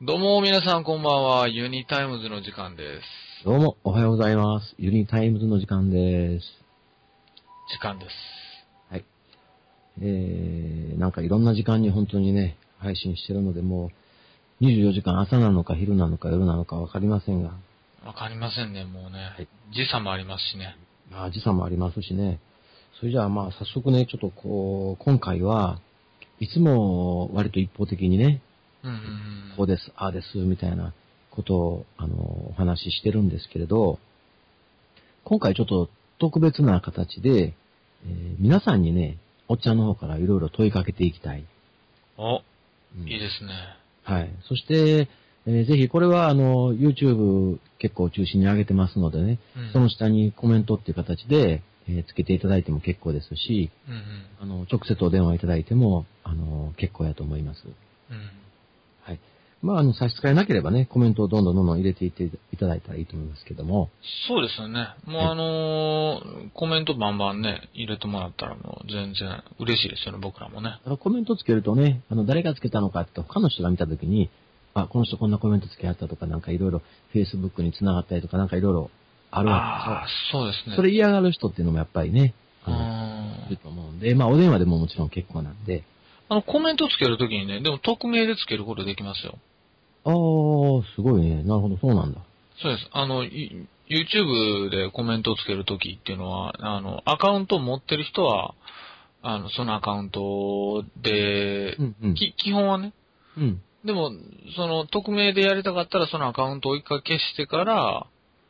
どうも皆さんこんばんは。ユニタイムズの時間です。 どうも、おはようございます。ユニタイムズの時間です。 時間です。 はい。なんかいろんな時間に本当にね、配信してるので、もう24時間朝なのか昼なのか夜なのかわかりませんが。 わかりませんね、もうね。 はい、 時差もありますしね。 時差もありますしね。それじゃあまあ早速ね、ちょっと今回はいつも割と一方的にね、こうです、ああです、みたいなことを、お話ししてるんですけれど、今回ちょっと特別な形で、皆さんにね、おっちゃんの方からいろいろ問いかけていきたい。 いいですね。 はい。そして、ぜひこれはYouTube 結構中心に上げてますのでね、その下にコメントっていう形で、つけていただいても結構ですし、直接お電話いただいても、結構やと思います。はい。まあ、差し支えなければね、コメントをどんどん入れていっていただいたらいいと思いますけども。 そうですよね。もうコメントバンバンね、入れてもらったらもう全然嬉しいですよね、僕らもね。 コメントつけるとね、誰がつけたのかって他の人が見たときに、あ、この人こんなコメントつけあったとか、なんかいろいろ Facebook に繋がったりとか、なんかいろいろあるわけそうですね。 それ嫌がる人っていうのもやっぱりね、いると思うんで、まあお電話でももちろん結構なんで。 コメントつけるときにね、でも匿名でつけることできますよ。 すごいね。なるほど、そうなんだ。 そうです。YouTube でコメントをつけるときっていうのは、アカウントを持ってる人は、そのアカウントで、基本はね。でも、匿名でやりたかったら、そのアカウントを一回消してから、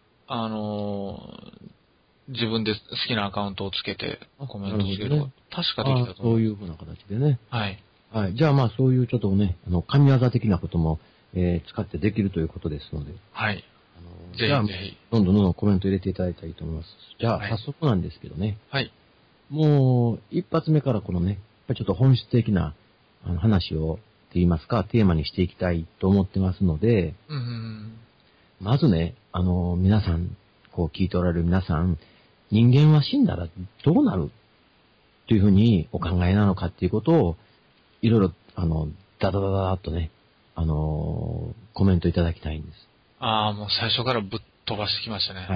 自分で好きなアカウントをつけてコメントつける。確かできたと思う。 そういう風な形でね。 はい。 はい。じゃあまあそういうちょっとね、神業的なことも、使ってできるということですので。 はい。 じゃあ、どんどんコメント入れていただいたらいいと思います。じゃあ、早速なんですけどね。 はい。 もう、一発目からこのね、やっぱりちょっと本質的な話を、って言いますか、テーマにしていきたいと思ってますので、まずね、皆さん、聞いておられる皆さん、人間は死んだらどうなるというふうにお考えなのかっていうことを、いろいろ、ダダダダーっとね、コメントいただきたいんです。 もう最初からぶっ飛ばしてきましたね。 はい。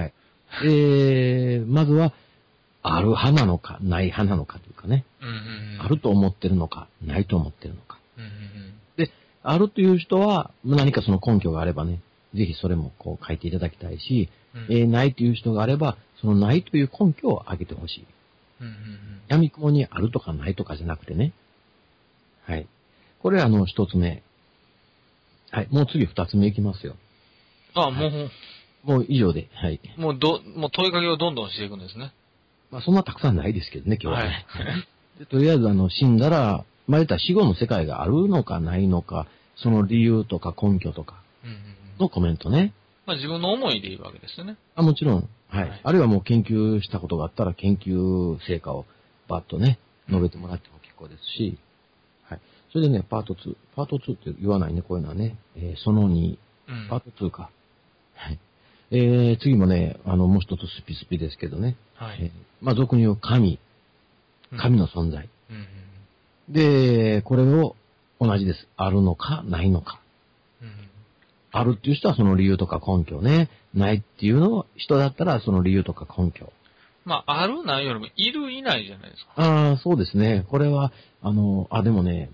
まずは、ある派なのか、ない派なのかというかね。あると思ってるのか、ないと思ってるのか。で、あるという人は、何かその根拠があればね、ぜひそれも書いていただきたいし、ないという人があれば、そのないという根拠を挙げてほしい。闇雲にあるとかないとかじゃなくてね。はい。これ一つ目。はい。もう次二つ目いきますよ。もう以上で。はい。 もう問いかけをどんどんしていくんですね。 まあそんなたくさんないですけどね、今日はね。でとりあえず死んだら、言ったら死後の世界があるのかないのか、その理由とか根拠とかのコメントね。 まあ自分の思いでいいわけですよね。 もちろん。はい。あるいはもう研究したことがあったら研究成果をバッとね、述べてもらっても結構ですし、はい。それでね、パート2。パート2って言わないね、こういうのはね。その2。パート2か。はい。次もね、もう一つスピスピですけどね。 はい。 まあ俗に言う神の存在。で、これを同じです。あるのか、ないのか。あるっていう人はその理由とか根拠ね。ないっていうの人だったらその理由とか根拠。 まあ、あるないよりもいるいないじゃないですか。 そうですね。これは、でもね、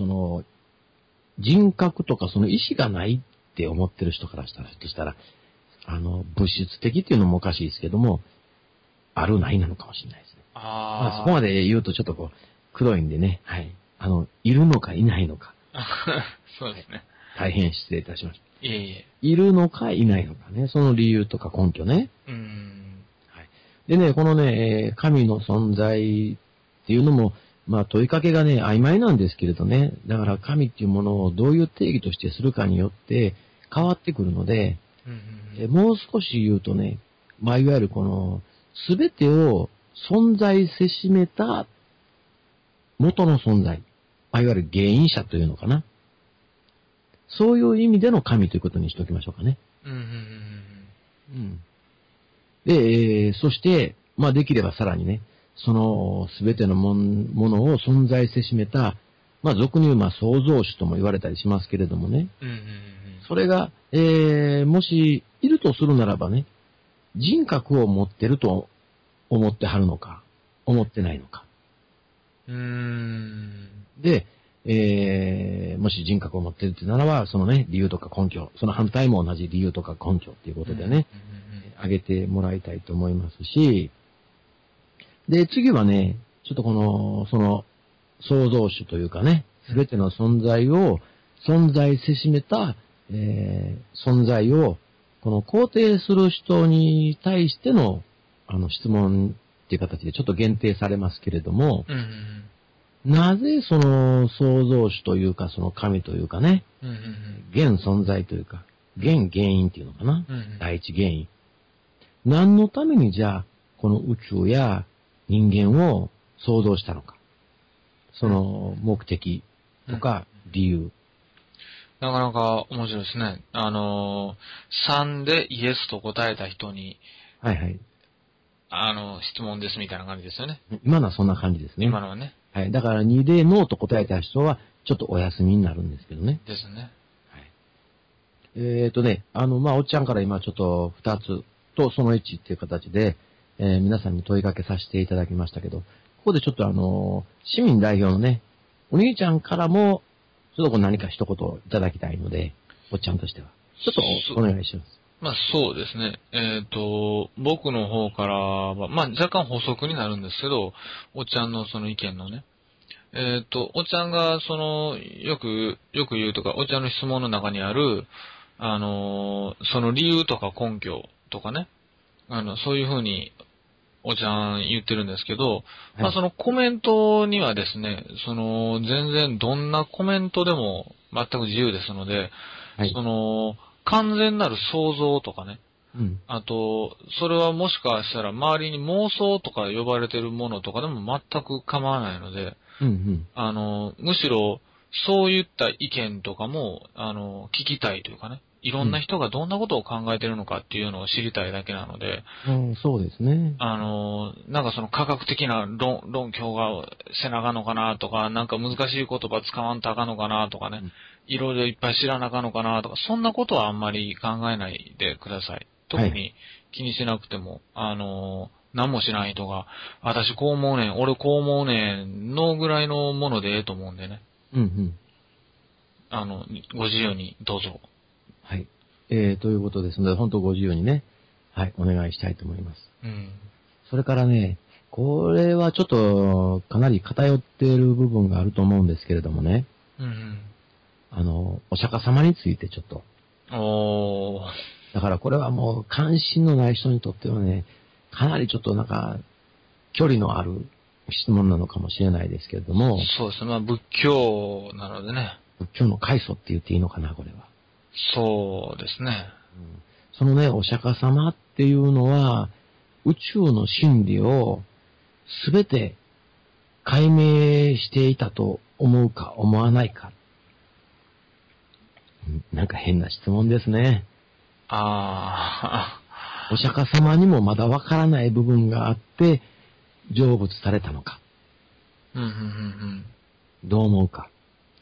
人格とかその意志がないって思ってる人からしたら、物質的っていうのもおかしいですけども、あるないなのかもしれないですね。そこまで言うとちょっと黒いんでね。はい。いるのかいないのか。 そうですね。 大変失礼いたしました。 いるのかいないのかね。その理由とか根拠ね。はい。でね、このね、神の存在っていうのも、まあ問いかけがね、曖昧なんですけれどね。だから神っていうものをどういう定義としてするかによって変わってくるので、もう少し言うとね、まあいわゆるすべてを存在せしめた元の存在。いわゆる原因者というのかな。そういう意味での神ということにしておきましょうかね。で、そして、まあできればさらにね、そのすべてのものを存在せしめた、まあ俗に言う創造主とも言われたりしますけれどもね。 それが、もし、いるとするならばね、人格を持ってると思ってはるのか、思ってないのか。で、もし人格を持ってるってならば、そのね、理由とか根拠、その反対も同じ理由とか根拠っていうことでね、挙げてもらいたいと思いますし、で、次はね、ちょっとこの、その、創造主というかね、すべての存在を、存在せしめた、存在を、この肯定する人に対しての、質問っていう形でちょっと限定されますけれども、なぜその創造主というか、その神というかね、現存在というか、現原因っていうのかな、第一原因。何のためにじゃあ、この宇宙や人間を創造したのか。その目的とか理由。 なかなか面白いですね。3でイエスと答えた人に、 はいはい。 質問ですみたいな感じですよね。 今のはそんな感じですね。 今のはね。 はい。だから2でノーと答えた人は、ちょっとお休みになるんですけどね。 ですね。 はい。おっちゃんから今ちょっと2つとその1っていう形で、皆さんに問いかけさせていただきましたけど、ここでちょっと市民代表のね、お兄ちゃんからも、ちょっと何か一言いただきたいので、おっちゃんとしては。ちょっとお願いします。 まあそうですね。僕の方からは、まあ若干補足になるんですけど、おっちゃんのその意見のね。おっちゃんがよく言うとか、おっちゃんの質問の中にある、その理由とか根拠とかね、そういうふうに、おっちゃん言ってるんですけど、はい、まあそのコメントにはですね、全然どんなコメントでも全く自由ですので、はい、完全なる想像とかね、あと、それはもしかしたら周りに妄想とか呼ばれてるものとかでも全く構わないので、むしろそういった意見とかも、聞きたいというかね、いろんな人がどんなことを考えてるのかっていうのを知りたいだけなので、 そうですね。 なんかその科学的な論拠がせなあかんのかなとか、なんか難しい言葉使わんとあかんのかなとかね、いろいろいっぱい知らなあかんのかなとか、そんなことはあんまり考えないでください。特に気にしなくても、何もしない人が、私こう思うねん、俺こう思うねん、のぐらいのものでええと思うんでね。ご自由にどうぞ。 はい。ということですので、本当ご自由にね、はい、お願いしたいと思います。それからね、これはちょっと、かなり偏っている部分があると思うんですけれどもね。お釈迦様についてちょっと。だからこれはもう関心のない人にとってはね、かなりちょっとなんか、距離のある質問なのかもしれないですけれども。 そうですね。まあ仏教なのでね。 仏教の開祖って言っていいのかな、これは。 そうですね。 そのね、お釈迦様っていうのは、宇宙の真理をすべて解明していたと思うか思わないか。なんか変な質問ですね。お釈迦様にもまだわからない部分があって、成仏されたのか。どう思うか。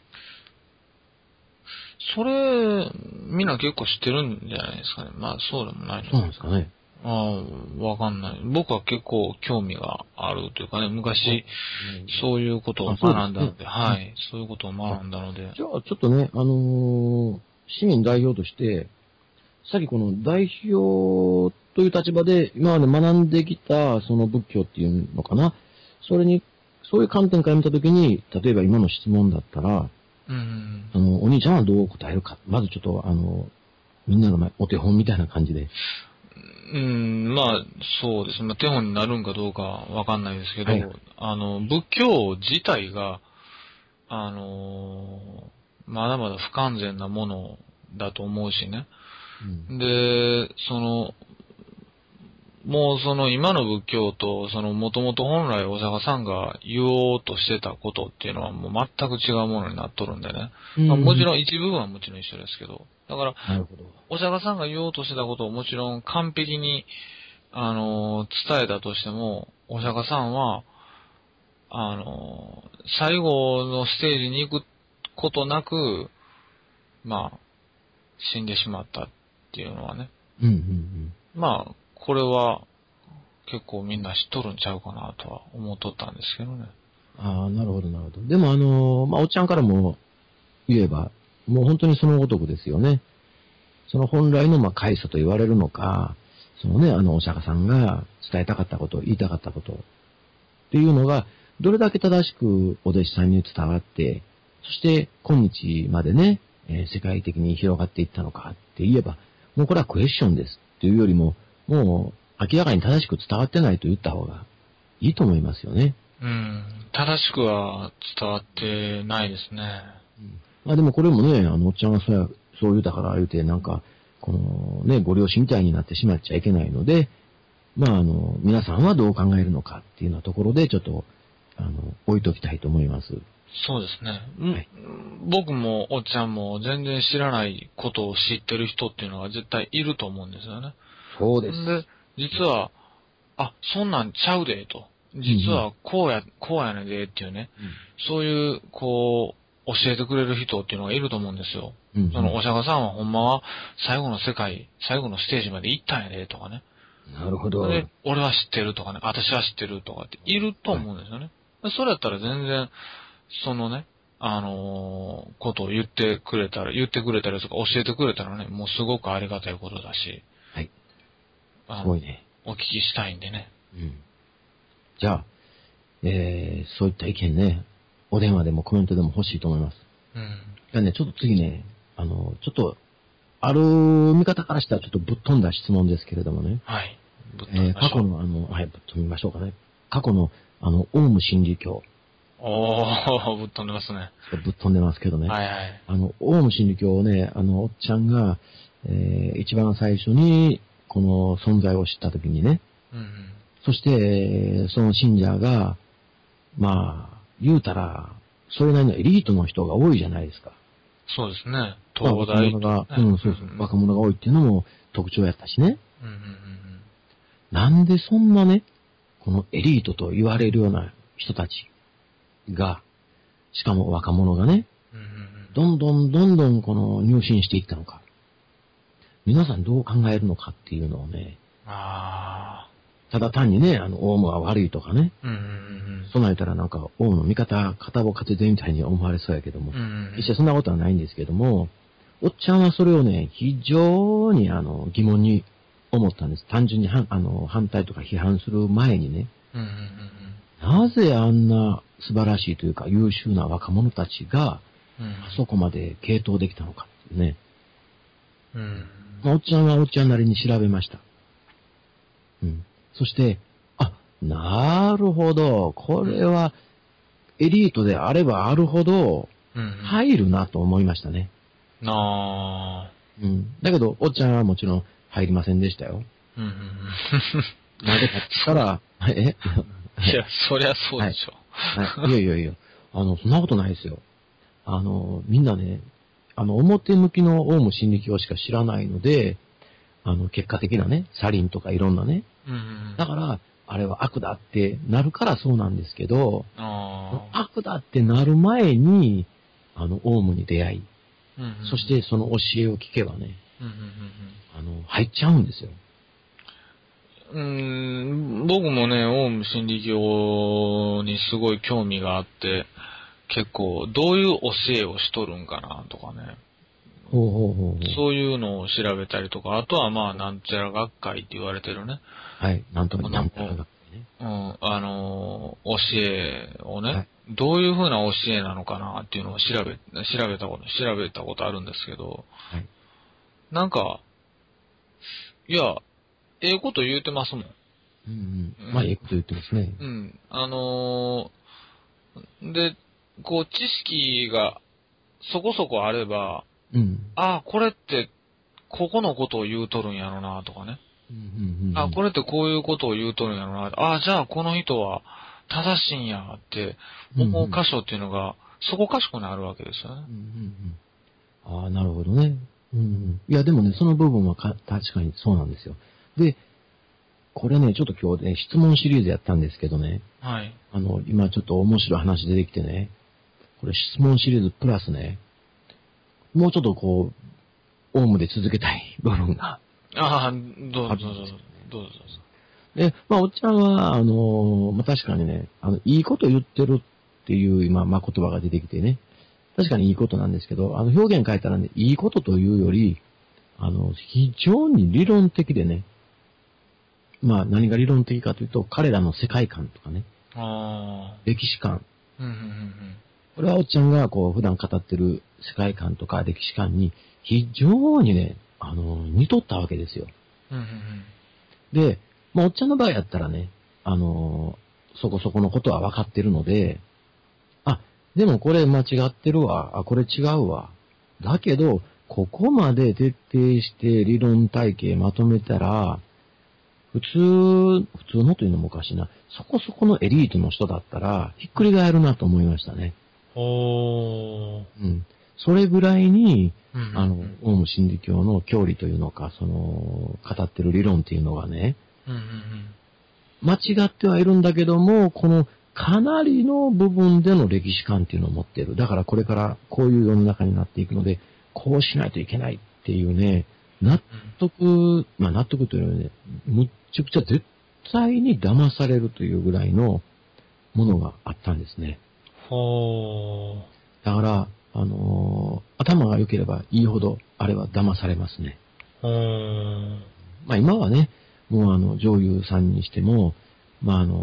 それ、みんな結構知ってるんじゃないですかね。まあそうでもないの。 そうなんですかね。 わかんない。僕は結構興味があるというかね、昔、そういうことを学んだので、はい、そういうことを学んだので。 じゃあ、ちょっとね、市民代表として、さっきこの代表という立場で今まで学んできたその仏教っていうのかな。そういう観点から見たときに、例えば今の質問だったら、お兄ちゃんはどう答えるか。まずちょっと、みんなの前、お手本みたいな感じで。 まあ、そうですね。まあ、手本になるんかどうかわかんないですけど、仏教自体が、まだまだ不完全なものだと思うしね。で、もう今の仏教と、もともと本来お釈迦さんが言おうとしてたことっていうのはもう全く違うものになっとるんでね。まあ、もちろん一部分はもちろん一緒ですけど。だから、お釈迦さんが言おうとしてたことをもちろん完璧に、伝えたとしても、お釈迦さんは、最後のステージに行くことなく、まあ、 死んでしまったっていうのはね。 うんうんうん。 まあ、これは結構みんな知っとるんちゃうかなとは思っとったんですけどね。 ああ、なるほどなるほど。でもまあ、おっちゃんからも言えば、もう本当にそのごとくですよね。その本来のまあ開祖と言われるのか、そのね、お釈迦さんが伝えたかったこと、言いたかったことっていうのが、どれだけ正しくお弟子さんに伝わって、そして今日までね、世界的に広がっていったのかって言えば、もうこれはクエスチョンですっていうよりも、もう明らかに正しく伝わってないと言った方がいいと思いますよね。 正しくは伝わってないですね。 まあでもこれもね、おっちゃんがそう言うたから言うて、なんか、このね、ご両親みたいになってしまっちゃいけないので、まあ皆さんはどう考えるのかっていうようなところで、ちょっと、置いときたいと思います。 そうですね。はい、僕もおっちゃんも全然知らないことを知ってる人っていうのが絶対いると思うんですよね。 そうです。 で、実は、そんなんちゃうで、と。実はこうやねでっていうね、そういう、こう、教えてくれる人っていうのがいると思うんですよ。そのお釈迦さんはほんまは最後の世界、最後のステージまで行ったんやで、とかね。 なるほど。 で、俺は知ってるとかね、私は知ってるとかっていると思うんですよね。それやったら全然、そのね、ことを言ってくれたりとか教えてくれたらね、もうすごくありがたいことだし。 はい。すごいね。 お聞きしたいんでね。 じゃあ、そういった意見ね、お電話でもコメントでも欲しいと思います。じゃあね、ちょっと次ね、ちょっと、ある見方からしたらちょっとぶっ飛んだ質問ですけれどもね。 はい。 過去のはい、ぶっ飛びましょうかね。過去の、オウム真理教。 ぶっ飛んでますね。 ぶっ飛んでますけどね。 はいはい。 オウム真理教をね、おっちゃんが、一番最初に、この存在を知ったときにね。そして、その信者が、まあ、言うたら、それなりのエリートの人が多いじゃないですか。 そうですね。東大、 若者が多いっていうのも特徴やったしね。なんでそんなね、このエリートと言われるような人たちが、しかも若者がね、どんどんこの入信していったのか。皆さんどう考えるのかっていうのをね、ただ単にね、オウムは悪いとかね、そんなん言ったらなんか、オウムの味方、片棒勝ててみたいに思われそうやけども、一切そんなことはないんですけども、おっちゃんはそれをね、非常に疑問に思ったんです。単純に反対とか批判する前にね、なぜあんな素晴らしいというか優秀な若者たちが、あそこまで傾倒できたのかってね。おっちゃんはおっちゃんなりに調べました。そして、なるほど、これはエリートであればあるほど、入るなと思いましたね。だけど、おっちゃんはもちろん入りませんでしたよ。なぜかって言ったら、 いや、そりゃそうでしょ。 いや、そんなことないですよ。みんなね、表向きのオウム真理教しか知らないので、結果的なね、サリンとかいろんなね。だから、あれは悪だってなるからそうなんですけど、悪だってなる前に、オウムに出会い、そしてその教えを聞けばね、入っちゃうんですよ。 僕もね、オウム真理教にすごい興味があって、結構、どういう教えをしとるんかなとかね。そういうのを調べたりとか、あとはまあ、なんちゃら学会って言われてるね。 はい、なんとかなんちゃら学会ね。 教えをね、はい、どういうふうな教えなのかなっていうのを調べたことあるんですけど、はい、なんか、いや、ええこと言うてますもん。 まあ、ええこと言ってますね。 で、こう、知識がそこそこあれば、これって、ここのことを言うとるんやろな、とかね。これってこういうことを言うとるんやろな。じゃあこの人は正しいんやって思う箇所っていうのが、そこかしこにあるわけですよね。 なるほどね。いや、でもね、その部分は確かにそうなんですよ。で、これね、ちょっと今日ね、質問シリーズやったんですけどね。 はい。 今ちょっと面白い話出てきてね。これ質問シリーズプラスね、もうちょっとこう、 オウムで続けたい部分が。 ああ、どうぞどうぞ。どうぞ。 で、まあ、おっちゃんは、まあ、確かにね、いいこと言ってるっていう今、まあ、言葉が出てきてね。確かにいいことなんですけど、表現変えたらね、いいことというより、非常に理論的でね、まあ、何が理論的かというと、彼らの世界観とかね、歴史観。これはおっちゃんがこう、普段語ってる世界観とか歴史観に、非常にね、似とったわけですよ。で、まあ、おっちゃんの場合やったらね、そこそこのことは分かってるので、あ、でもこれ間違ってるわ、これ違うわ。だけど、ここまで徹底して理論体系まとめたら、普通のというのもおかしいな、そこそこのエリートの人だったら、ひっくり返るなと思いましたね。 うん。 それぐらいに、オウム真理教の教理というのか、語ってる理論っていうのがね、間違ってはいるんだけども、このかなりの部分での歴史観っていうのを持っている。だからこれからこういう世の中になっていくので、こうしないといけないっていうね、納得というのはね、むっちゃくちゃ絶対に騙されるというぐらいのものがあったんですね。だから、頭が良ければいいほど、あれは騙されますね。まあ今はね、もう女優さんにしても、まあ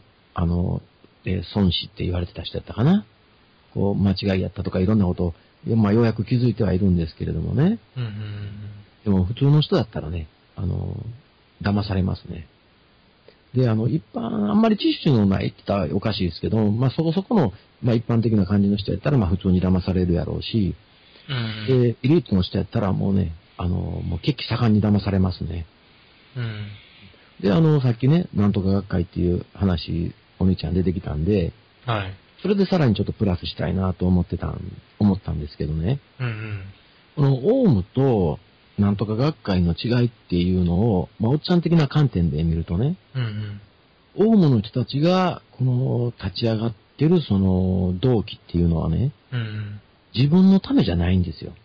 孫子って言われてた人だったかな。こう、間違いやったとかいろんなことを、まあようやく気づいてはいるんですけれどもね。でも普通の人だったらね、騙されますね。で、一般、あんまり知識のないって言ったらおかしいですけど、まあそこそこの、まあ一般的な感じの人やったら、まあ普通に騙されるやろうし、で、エリートの人やったらもうね、もう血気盛んに騙されますね。で、さっきね、なんとか学会っていう話、お兄ちゃん出てきたんで、 はい。 それでさらにちょっとプラスしたいなと思ったんですけどね。このオウムとなんとか学会の違いっていうのを、まあ、おっちゃん的な観点で見るとね、オウムの人たちが、この立ち上がってるその動機っていうのはね、自分のためじゃないんですよ。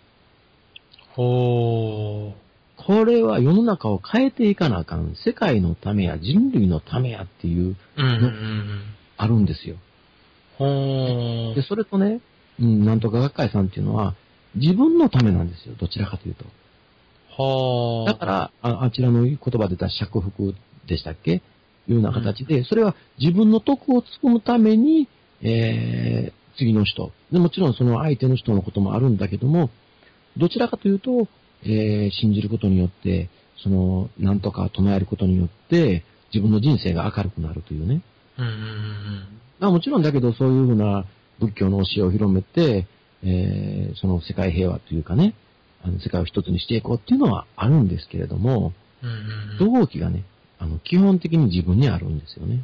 これは世の中を変えていかなあかん。世界のためや人類のためやっていうのあるんですよ。で、それとね、なんとか学会さんっていうのは、自分のためなんですよ。どちらかというと。だから、あちらの言葉で出た釈福でしたっけいうような形で、それは自分の徳をつくむために、次の人。でもちろんその相手の人のこともあるんだけども、どちらかというと、信じることによって、なんとか唱えることによって、自分の人生が明るくなるというね。まあもちろんだけど、そういうふうな仏教の教えを広めて、その世界平和というかね、世界を一つにしていこうっていうのはあるんですけれども、動機がね、基本的に自分にあるんですよね。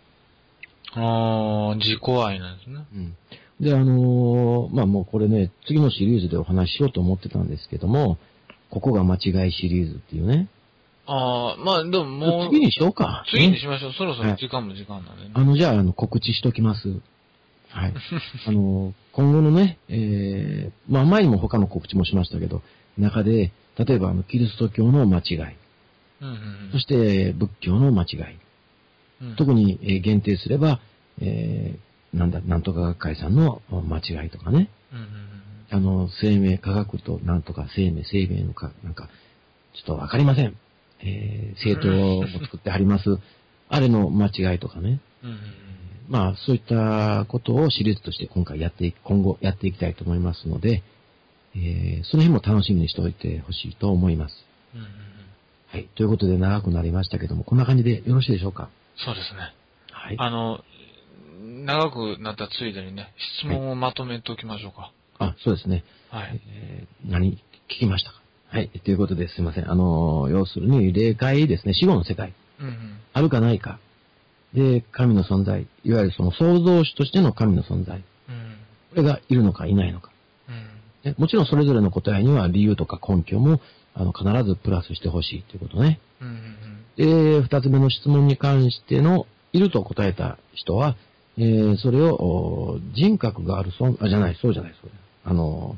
自己愛なんですね。 で、まあもうこれね、次のシリーズでお話ししようと思ってたんですけども、ここが間違いシリーズっていうね。 まあでももう。 次にしようか。 次にしましょう。そろそろ時間も時間なんでね。じゃあ、告知しときます。はい。今後のね、まあ前にも他の告知もしましたけど、中で、例えばキリスト教の間違い。そして仏教の間違い。特に限定すれば、なんとか学会さんの間違いとかね。生命科学となんとか生命のか、なんか、ちょっとわかりません。政党を作ってはります。あれの間違いとかね。まあ、そういったことをシリーズとして今後やっていきたいと思いますので、その辺も楽しみにしておいてほしいと思います。はい。ということで長くなりましたけども、こんな感じでよろしいでしょうか？ そうですね。 はい。 長くなったついでにね、質問をまとめておきましょうか。 そうですね。 はい。 聞きましたか？はい。ということですいません。要するに、霊界ですね、死後の世界。あるかないか。で、神の存在。いわゆるその創造主としての神の存在。これがいるのかいないのか。もちろんそれぞれの答えには理由とか根拠も、必ずプラスしてほしいということね。で、二つ目の質問に関しての、いると答えた人は、それを、人格があるそうじゃない。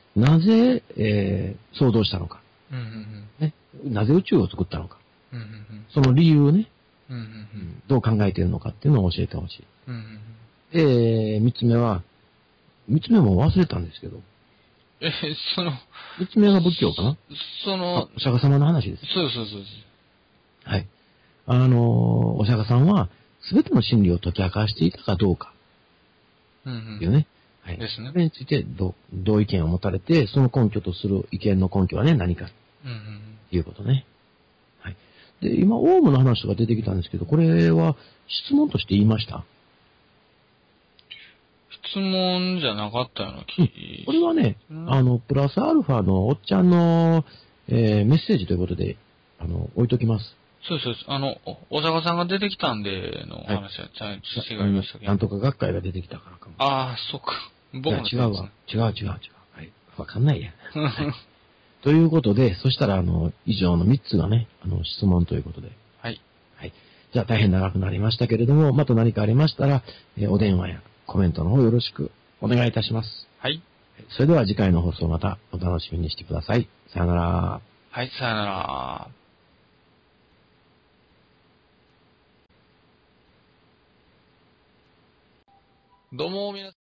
なぜ、想像したのか。 うんうんね。なぜ宇宙を作ったのか。 うんうんうんその理由をね、 うんうんうんどう考えているのかっていうのを教えてほしい。 うんうんうん。 三つ目は、三つ目も忘れたんですけど、 その、 三つ目が仏教かなお釈迦様の話です。 そうそうそうです。 はい。お釈迦さんは、すべての真理を解き明かしていたかどうか。 うんうん。 っていうね。はい。 ですね。 それについてどう意見を持たれて、その根拠とする意見の根拠はね、何か。 うんうん。 ということね。はい。で、今、オウムの話とか出てきたんですけど、これは質問として言いました？ 質問じゃなかったような気、 これはね、プラスアルファのおっちゃんの、メッセージということで、置いときます。 そうです。お釈迦さんが出てきたんでの話は、違いましたけど。 なんとか学会が出てきたからかも。 ああ、そっか。僕も違うわ。違う。はい。わかんないや。はい、ということで、そしたら、以上の3つがね、質問ということで。 はい。 はい。じゃあ大変長くなりましたけれども、また何かありましたら、お電話やコメントの方よろしくお願いいたします。 はい。 それでは次回の放送またお楽しみにしてください。さよなら。 はい、さよなら。どうも皆さん。